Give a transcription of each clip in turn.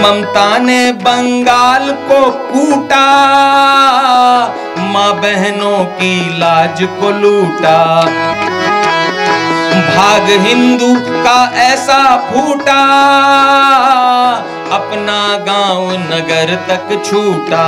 ममता ने बंगाल को कूटा, माँ बहनों की लाज को लूटा। भाग हिंदू का ऐसा फूटा, अपना गांव नगर तक छूटा।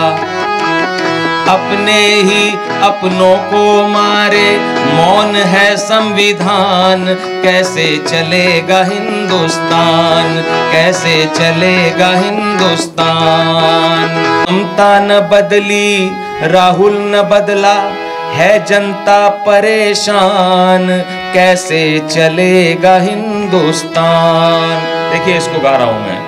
अपने ही अपनों को मारे, मौन है संविधान, कैसे चलेगा हिंदुस्तान, कैसे चलेगा हिंदुस्तान। ममता न बदली, राहुल न बदला, है जनता परेशान, कैसे चलेगा हिंदुस्तान। देखिए इसको गा रहा हूं मैं।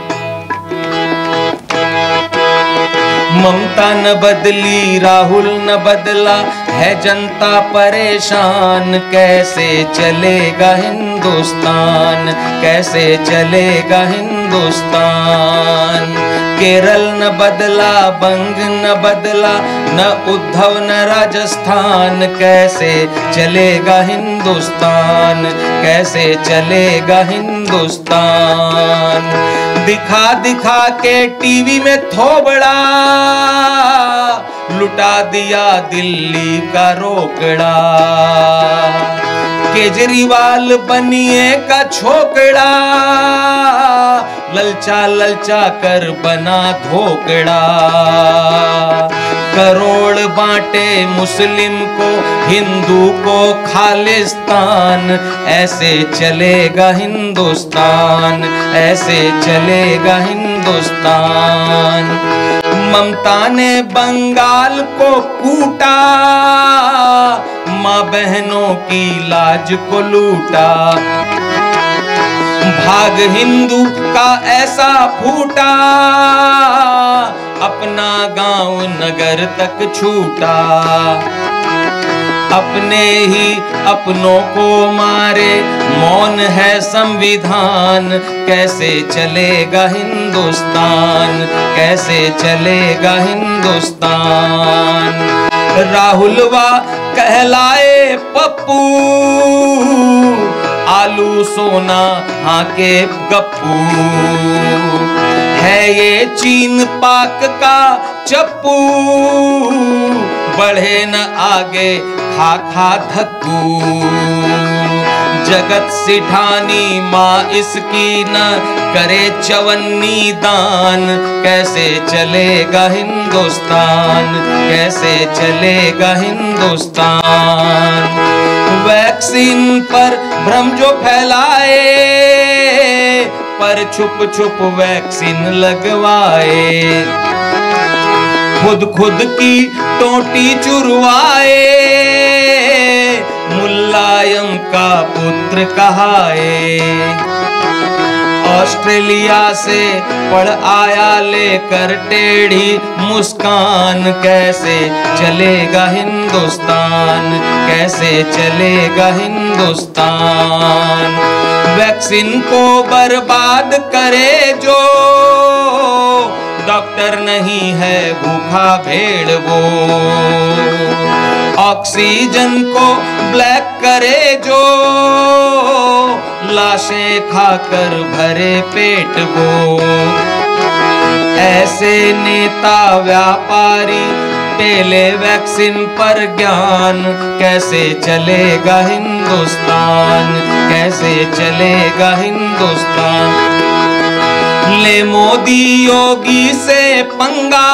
ममता न बदली, राहुल न बदला, है जनता परेशान, कैसे चलेगा हिंदुस्तान, कैसे चलेगा हिंदुस्तान। केरल न बदला, बंग न बदला, न उद्धव न राजस्थान, कैसे चलेगा हिंदुस्तान, कैसे चलेगा हिंदुस्तान। दिखा दिखा के टीवी में थोबड़ा, लुटा दिया दिल्ली का रोकड़ा। केजरीवाल बनिए का छोकड़ा, ललचा ललचा कर बना धोकड़ा। करोड़ बांटे मुस्लिम को, हिंदू को खालिस्तान, ऐसे चलेगा हिंदुस्तान, ऐसे चलेगा हिंदुस्तान। ममता ने बंगाल को कूटा, माँ बहनों की लाज को लूटा। भाग हिंदू का ऐसा फूटा, अपना गांव नगर तक छूटा। अपने ही अपनों को मारे, मौन है संविधान, कैसे चलेगा हिंदुस्तान, कैसे चलेगा हिंदुस्तान। राहुलवा कहलाए पप्पू, आलू सोना हाके गप्पू। है ये चीन पाक का चप्पू, बढ़े न आगे खा खा धक्कू। जगत सिठानी माँ इसकी न करे चवन्नी दान, कैसे चलेगा हिंदुस्तान, कैसे चलेगा हिंदुस्तान। वैक्सीन पर भ्रम जो फैलाए, पर छुप छुप वैक्सीन लगवाए। खुद खुद की टोटी चुरवाए, मुलायम का पुत्र कहाए। ऑस्ट्रेलिया से पढ़ आया लेकर टेढ़ी मुस्कान, कैसे चलेगा हिंदुस्तान, कैसे चलेगा हिंदुस्तान। वैक्सीन को बर्बाद करे जो, डॉक्टर नहीं है भूखा भेड़ वो। ऑक्सीजन को ब्लैक करे जो, लाशें खाकर भरे पेट वो। ऐसे नेता व्यापारी पेले वैक्सीन पर ज्ञान, कैसे चलेगा हिंदुस्तान, कैसे चलेगा हिंदुस्तान। ले मोदी योगी से पंगा,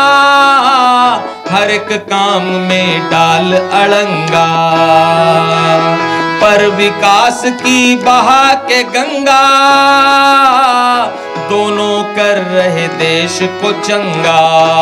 हर एक काम में डाल अड़ंगा। पर विकास की बहा के गंगा, दोनों कर रहे देश को चंगा।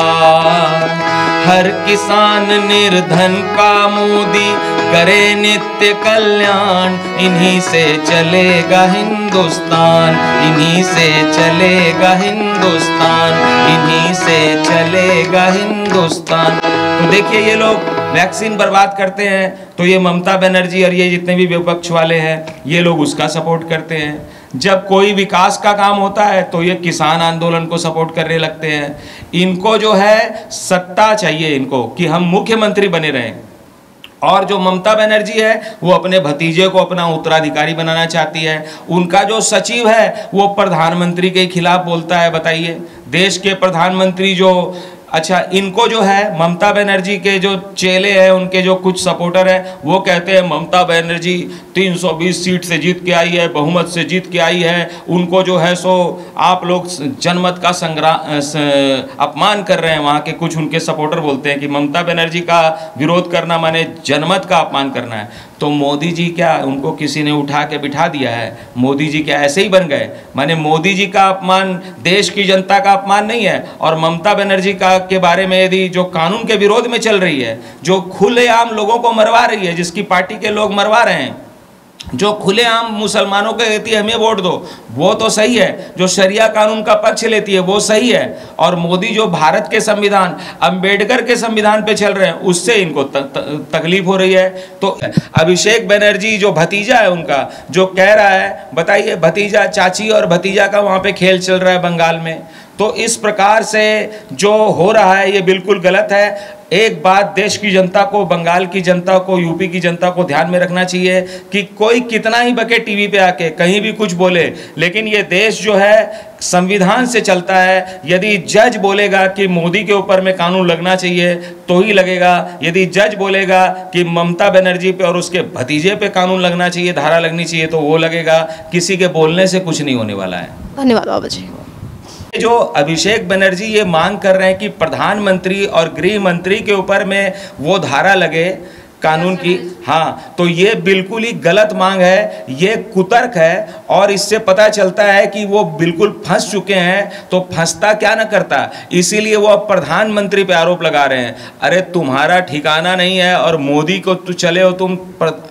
हर किसान निर्धन का मोदी करे नित्य कल्याण, इन्हीं से चलेगा हिंदुस्तान, इन्हीं से चलेगा हिंदुस्तान, इन्हीं से चलेगा हिंदुस्तान। तो देखिए ये लोग वैक्सीन बर्बाद करते हैं, तो ये ममता बनर्जी और ये जितने भी विपक्ष वाले हैं, ये लोग उसका सपोर्ट करते हैं। जब कोई विकास का काम होता है तो ये किसान आंदोलन को सपोर्ट करने लगते हैं। इनको जो है सत्ता चाहिए, इनको कि हम मुख्यमंत्री बने रहें, और जो ममता बनर्जी है वो अपने भतीजे को अपना उत्तराधिकारी बनाना चाहती है। उनका जो सचिव है वो प्रधानमंत्री के खिलाफ बोलता है। बताइए, देश के प्रधानमंत्री जो, अच्छा, इनको जो है ममता बनर्जी के जो चेले हैं, उनके जो कुछ सपोर्टर हैं, वो कहते हैं ममता बनर्जी 320 सीट से जीत के आई है, बहुमत से जीत के आई है, उनको जो है सो आप लोग जनमत का अपमान कर रहे हैं। वहाँ के कुछ उनके सपोर्टर बोलते हैं कि ममता बनर्जी का विरोध करना माने जनमत का अपमान करना है। तो मोदी जी क्या, उनको किसी ने उठा के बिठा दिया है? मोदी जी क्या ऐसे ही बन गए? माने मोदी जी का अपमान देश की जनता का अपमान नहीं है। और ममता बनर्जी का के बारे में यदि जो कानून के विरोध में चल रही है, जो खुलेआम लोगों को मरवा रही है, जिसकी पार्टी के लोग मरवा रहे हैं, जो खुलेआम मुसलमानों को कहती है हमें वोट दो, वो तो सही है। जो शरिया कानून का पक्ष लेती है वो सही है। और मोदी जो भारत के संविधान, अंबेडकर के संविधान पे चल रहे हैं, उससे इनको तकलीफ हो रही है। तो अभिषेक बनर्जी जो भतीजा है उनका, जो कह रहा है, बताइए, भतीजा, चाची और भतीजा का वहाँ पे खेल चल रहा है बंगाल में। तो इस प्रकार से जो हो रहा है ये बिल्कुल गलत है। एक बात देश की जनता को, बंगाल की जनता को, यूपी की जनता को ध्यान में रखना चाहिए कि कोई कितना ही बके टीवी पे आके कहीं भी कुछ बोले, लेकिन ये देश जो है संविधान से चलता है। यदि जज बोलेगा कि मोदी के ऊपर में कानून लगना चाहिए तो ही लगेगा। यदि जज बोलेगा कि ममता बनर्जी पे और उसके भतीजे पे कानून लगना चाहिए, धारा लगनी चाहिए, तो वो लगेगा। किसी के बोलने से कुछ नहीं होने वाला है। धन्यवाद बाबा जी। जो अभिषेक बनर्जी ये मांग कर रहे हैं कि प्रधानमंत्री और गृह मंत्री के ऊपर में वो धारा लगे कानून की, हाँ, तो ये बिल्कुल ही गलत मांग है, ये कुतर्क है। और इससे पता चलता है कि वो बिल्कुल फंस चुके हैं। तो फंसता क्या न करता, इसीलिए वो अब प्रधानमंत्री पे आरोप लगा रहे हैं। अरे तुम्हारा ठिकाना नहीं है और मोदी को तो चले हो तुम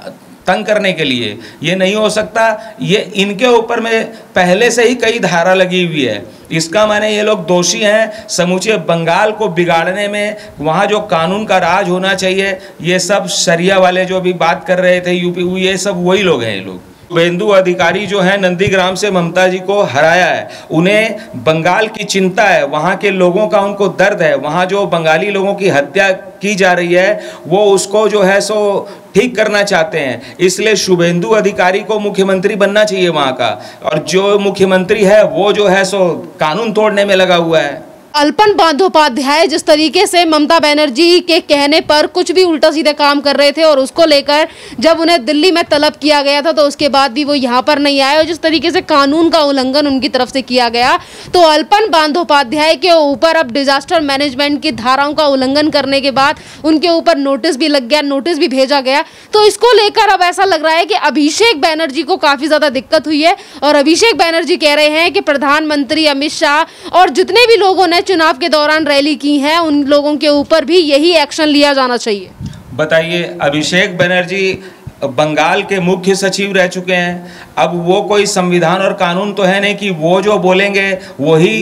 तंग करने के लिए, ये नहीं हो सकता। ये इनके ऊपर में पहले से ही कई धारा लगी हुई है। इसका माने ये लोग दोषी हैं समूचे बंगाल को बिगाड़ने में। वहाँ जो कानून का राज होना चाहिए, ये सब शरिया वाले जो भी बात कर रहे थे यूपी, ये सब वही लोग हैं। ये लोग शुभेंदु अधिकारी जो है नंदीग्राम से ममता जी को हराया है। उन्हें बंगाल की चिंता है, वहाँ के लोगों का उनको दर्द है। वहाँ जो बंगाली लोगों की हत्या की जा रही है वो उसको जो है सो ठीक करना चाहते हैं। इसलिए शुभेंदु अधिकारी को मुख्यमंत्री बनना चाहिए वहाँ का। और जो मुख्यमंत्री है वो जो है सो कानून तोड़ने में लगा हुआ है। अल्पन बंदोपाध्याय जिस तरीके से ममता बनर्जी के कहने पर कुछ भी उल्टा सीधा काम कर रहे थे और उसको लेकर जब उन्हें दिल्ली में तलब किया गया था तो उसके बाद भी वो यहाँ पर नहीं आए, और जिस तरीके से कानून का उल्लंघन उनकी तरफ से किया गया, तो अल्पन बंदोपाध्याय के ऊपर अब डिजास्टर मैनेजमेंट की धाराओं का उल्लंघन करने के बाद उनके ऊपर नोटिस भी लग गया, नोटिस भी भेजा गया। तो इसको लेकर अब ऐसा लग रहा है कि अभिषेक बनर्जी को काफ़ी ज़्यादा दिक्कत हुई है। और अभिषेक बनर्जी कह रहे हैं कि प्रधानमंत्री अमित शाह और जितने भी लोगों ने चुनाव के दौरान रैली की है उन लोगों के ऊपर भी यही एक्शन लिया जाना चाहिए। बताइए, अभिषेक बनर्जी बंगाल के मुख्य सचिव रह चुके हैं। अब वो कोई संविधान और कानून तो है नहीं कि वो जो बोलेंगे वही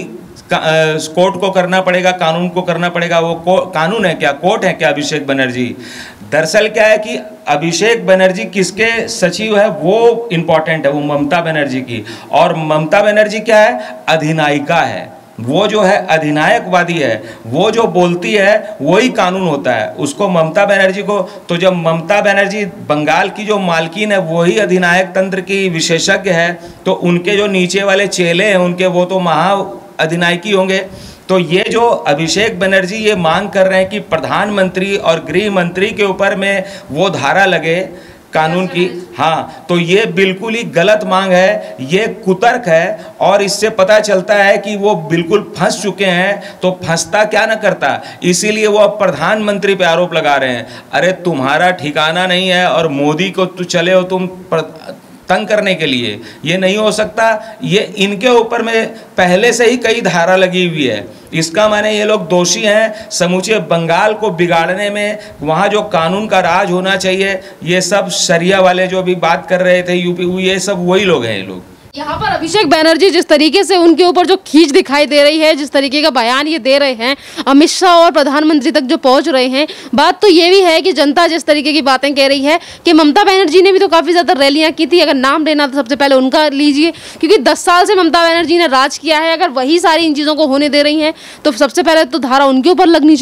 कोर्ट को करना पड़ेगा, कानून को करना पड़ेगा। वो कानून है क्या, कोर्ट है क्या अभिषेक बनर्जी? दरअसल क्या है कि अभिषेक बनर्जी किसके सचिव है वो इम्पोर्टेंट है, वो ममता बनर्जी की। और ममता बनर्जी क्या है, अधिनायिका है। वो जो है अधिनायकवादी है, वो जो बोलती है वही कानून होता है। उसको ममता बनर्जी को, तो जब ममता बनर्जी बंगाल की जो मालकिन है वही अधिनायक तंत्र की विशेषज्ञ है, तो उनके जो नीचे वाले चेले हैं उनके वो तो महा अधिनायकी होंगे। तो ये जो अभिषेक बनर्जी ये मांग कर रहे हैं कि प्रधानमंत्री और गृह मंत्री के ऊपर में वो धारा लगे कानून की, हाँ, तो ये बिल्कुल ही गलत मांग है, ये कुतर्क है। और इससे पता चलता है कि वो बिल्कुल फंस चुके हैं। तो फंसता क्या न करता, इसीलिए वो अब प्रधानमंत्री पे आरोप लगा रहे हैं। अरे तुम्हारा ठिकाना नहीं है और मोदी को तो चले हो तुम तंग करने के लिए, ये नहीं हो सकता। ये इनके ऊपर में पहले से ही कई धारा लगी हुई है। इसका माने ये लोग दोषी हैं समूचे बंगाल को बिगाड़ने में। वहाँ जो कानून का राज होना चाहिए, ये सब शरिया वाले जो भी बात कर रहे थे यूपी, ये सब वही लोग हैं। ये लोग यहाँ पर अभिषेक बनर्जी जिस तरीके से उनके ऊपर जो खींच दिखाई दे रही है, जिस तरीके का बयान ये दे रहे हैं, अमित शाह और प्रधानमंत्री तक जो पहुंच रहे हैं, बात तो ये भी है कि जनता जिस तरीके की बातें कह रही है कि ममता बनर्जी ने भी तो काफ़ी ज़्यादा रैलियां की थी। अगर नाम लेना तो सबसे पहले उनका लीजिए, क्योंकि 10 साल से ममता बनर्जी ने राज किया है। अगर वही सारी इन चीज़ों को होने दे रही हैं तो सबसे पहले तो धारा उनके ऊपर लगनी चाहिए।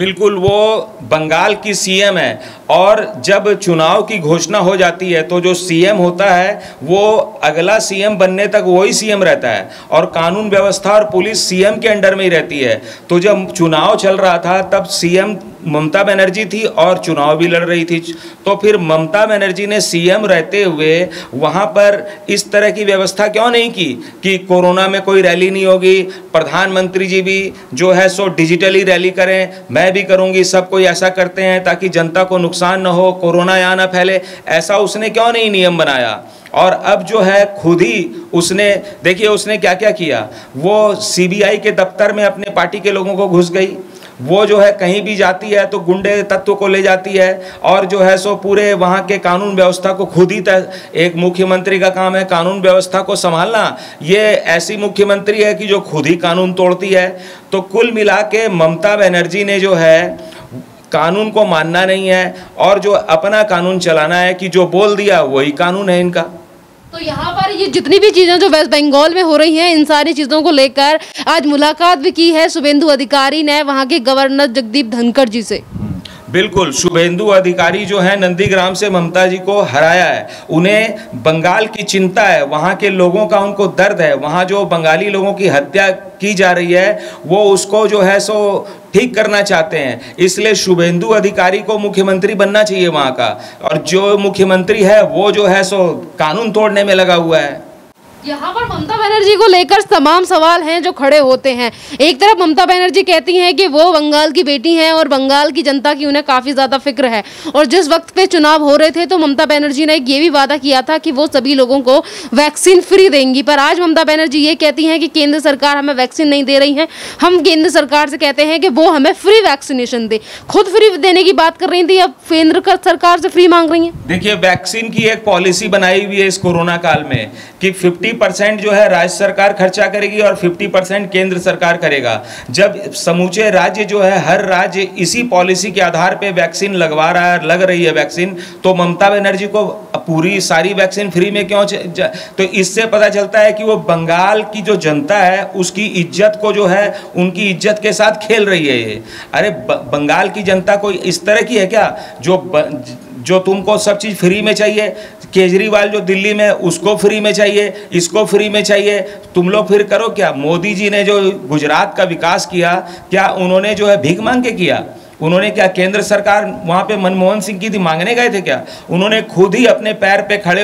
बिल्कुल, वो बंगाल की सीएम है और जब चुनाव की घोषणा हो जाती है तो जो सीएम होता है वो अगला सीएम बनने तक वही सीएम रहता है और कानून व्यवस्था और पुलिस सीएम के अंडर में ही रहती है। तो जब चुनाव चल रहा था तब सीएम ममता बनर्जी थी और चुनाव भी लड़ रही थी, तो फिर ममता बनर्जी ने सीएम रहते हुए वहाँ पर इस तरह की व्यवस्था क्यों नहीं की कि कोरोना में कोई रैली नहीं होगी, प्रधानमंत्री जी भी जो है सो डिजिटली रैली करें, मैं भी करूँगी, सब कोई ऐसा करते हैं ताकि जनता को नुकसान न हो, कोरोना यहाँ ना फैले, ऐसा उसने क्यों नहीं नियम बनाया। और अब जो है खुद ही उसने, देखिए उसने क्या क्या किया, वो सीबीआई के दफ्तर में अपने पार्टी के लोगों को घुस गई, वो जो है कहीं भी जाती है तो गुंडे तत्व को ले जाती है और जो है सो पूरे वहाँ के कानून व्यवस्था को खुद ही एक मुख्यमंत्री का काम है कानून व्यवस्था को संभालना, ये ऐसी मुख्यमंत्री है कि जो खुद ही कानून तोड़ती है। तो कुल मिला के ममता बनर्जी ने जो है कानून को मानना नहीं है और जो अपना कानून चलाना है कि जो बोल दिया वही कानून है इनका। तो यहाँ पर ये जितनी भी चीज़ें जो वेस्ट बंगाल में हो रही हैं, इन सारी चीज़ों को लेकर आज मुलाकात भी की है शुभेंदु अधिकारी ने वहाँ के गवर्नर जगदीप धनखड़ जी से। बिल्कुल, शुभेंदु अधिकारी जो है नंदीग्राम से ममता जी को हराया है, उन्हें बंगाल की चिंता है, वहाँ के लोगों का उनको दर्द है, वहाँ जो बंगाली लोगों की हत्या की जा रही है वो उसको जो है सो ठीक करना चाहते हैं, इसलिए शुभेंदु अधिकारी को मुख्यमंत्री बनना चाहिए वहाँ का। और जो मुख्यमंत्री है वो जो है सो कानून तोड़ने में लगा हुआ है। यहाँ पर ममता बनर्जी को लेकर तमाम सवाल हैं जो खड़े होते हैं। एक तरफ ममता बनर्जी कहती हैं कि वो बंगाल की बेटी हैं और बंगाल की जनता की उन्हें काफ़ी ज़्यादा फिक्र है, और जिस वक्त पे चुनाव हो रहे थे तो ममता बनर्जी ने ये भी वादा किया था कि वो सभी लोगों को वैक्सीन फ्री देंगी। पर आज ममता बनर्जी ये कहती हैं कि केंद्र सरकार हमें वैक्सीन नहीं दे रही है, हम केंद्र सरकार से कहते हैं कि वो हमें फ्री वैक्सीनेशन दे। खुद फ्री देने की बात कर रही थी, अब केंद्र सरकार से फ्री मांग रही हैं। देखिए, वैक्सीन की एक पॉलिसी बनाई हुई है इस कोरोना काल में कि 50% जो है राज्य सरकार खर्चा करेगी और 50% केंद्र सरकार करेगा। जब समूचे राज्य जो है, हर राज्य इसी पॉलिसी के आधार पे वैक्सीन लगवा रहा है, लग रही है वैक्सीन, तो ममता बनर्जी को पूरी सारी वैक्सीन फ्री में क्यों तो इससे पता चलता है कि वो बंगाल की जो जनता है उसकी इज्जत को जो है उनकी इज्जत के साथ खेल रही है ये। अरे बंगाल की जनता कोई इस तरह की है क्या जो तुमको सब चीज़ फ्री में चाहिए? केजरीवाल जो दिल्ली में उसको फ्री में चाहिए, इसको फ्री में चाहिए, तुम लोग फिर करो क्या? मोदी जी ने जो गुजरात का विकास किया, क्या उन्होंने जो है भीख मांग के किया? उन्होंने क्या केंद्र सरकार वहाँ पे मनमोहन सिंह की थी, मांगने गए थे क्या? उन्होंने खुद ही अपने पैर पे खड़े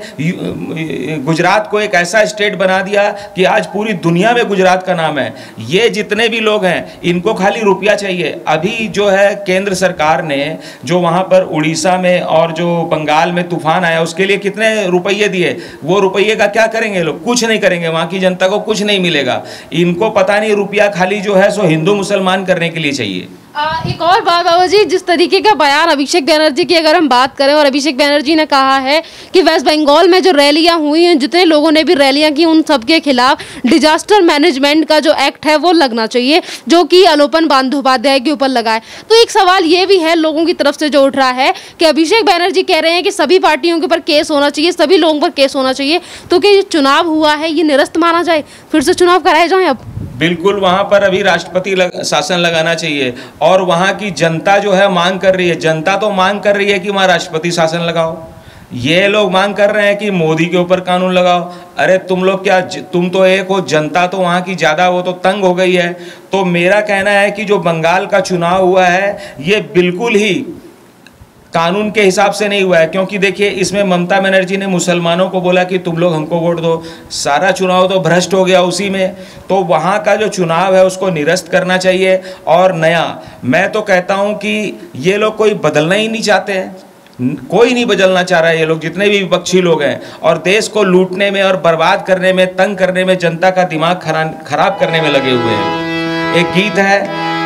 होके गुजरात को एक ऐसा स्टेट बना दिया कि आज पूरी दुनिया में गुजरात का नाम है। ये जितने भी लोग हैं इनको खाली रुपया चाहिए। अभी जो है केंद्र सरकार ने जो वहाँ पर उड़ीसा में और जो बंगाल में तूफान आया उसके लिए कितने रुपये दिए, वो रुपये का क्या करेंगे लोग? कुछ नहीं करेंगे, वहाँ की जनता को कुछ नहीं मिलेगा। इनको पता नहीं, रुपया खाली जो है सो हिंदू मुसलमान करने के लिए चाहिए। एक और बात बाबा जी, जिस तरीके का बयान अभिषेक बनर्जी की अगर हम बात करें, और अभिषेक बनर्जी ने कहा है कि वेस्ट बंगाल में जो रैलियां हुई हैं, जितने लोगों ने भी रैलियां की, उन सबके खिलाफ डिजास्टर मैनेजमेंट का जो एक्ट है वो लगना चाहिए, जो कि अलोपन बंदोपाध्याय के ऊपर लगा है। तो एक सवाल ये भी है लोगों की तरफ से जो उठ रहा है कि अभिषेक बनर्जी कह रहे हैं कि सभी पार्टियों के ऊपर केस होना चाहिए, सभी लोगों पर केस होना चाहिए, तो कि चुनाव हुआ है ये निरस्त माना जाए, फिर से चुनाव कराए जाएं। अब बिल्कुल, वहाँ पर अभी राष्ट्रपति शासन लगाना चाहिए और वहाँ की जनता जो है मांग कर रही है, जनता तो मांग कर रही है कि वहाँ राष्ट्रपति शासन लगाओ। ये लोग मांग कर रहे हैं कि मोदी के ऊपर कानून लगाओ। अरे तुम लोग क्या, तुम तो एक हो, जनता तो वहाँ की ज़्यादा वो तो तंग हो गई है। तो मेरा कहना है कि जो बंगाल का चुनाव हुआ है ये बिल्कुल ही कानून के हिसाब से नहीं हुआ है, क्योंकि देखिए इसमें ममता बनर्जी ने मुसलमानों को बोला कि तुम लोग हमको वोट दो, सारा चुनाव तो भ्रष्ट हो गया उसी में। तो वहाँ का जो चुनाव है उसको निरस्त करना चाहिए और नया, मैं तो कहता हूँ कि ये लोग कोई बदलना ही नहीं चाहते हैं, कोई नहीं बदलना चाह रहा है ये लोग, जितने भी विपक्षी लोग हैं, और देश को लूटने में और बर्बाद करने में, तंग करने में, जनता का दिमाग खराब करने में लगे हुए हैं। एक गीत है